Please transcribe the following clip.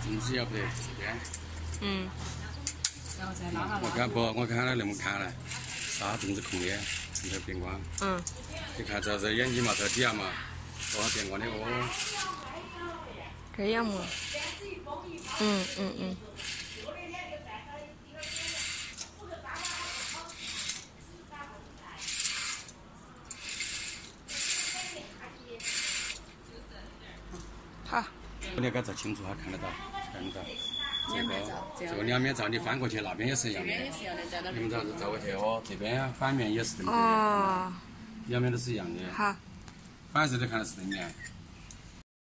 绳子要不得这边。 嗯。然后再拉下来。 我看了那么看了，啥绳子控的，这个边框。 嗯。 你看这是眼睛嘛，这底下嘛，多少边框的哦。 这样嘛。嗯。好。 你给照清楚哈，看得到。这个两面照，你翻过去那边也是一样的。你们这样子照过去哦，这边反面也是正面。 哦。 两面都是一样的。 好。 反射都看的是正面。